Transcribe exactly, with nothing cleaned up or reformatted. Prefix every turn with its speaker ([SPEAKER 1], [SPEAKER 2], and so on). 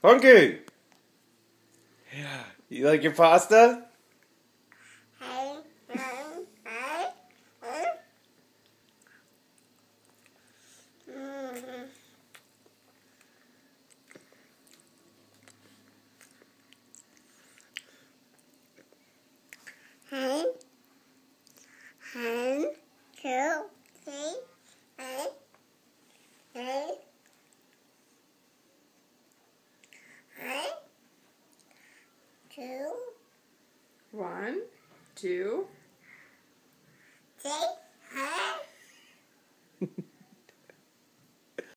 [SPEAKER 1] Hunky! You like your pasta?
[SPEAKER 2] Two. One, two. Three.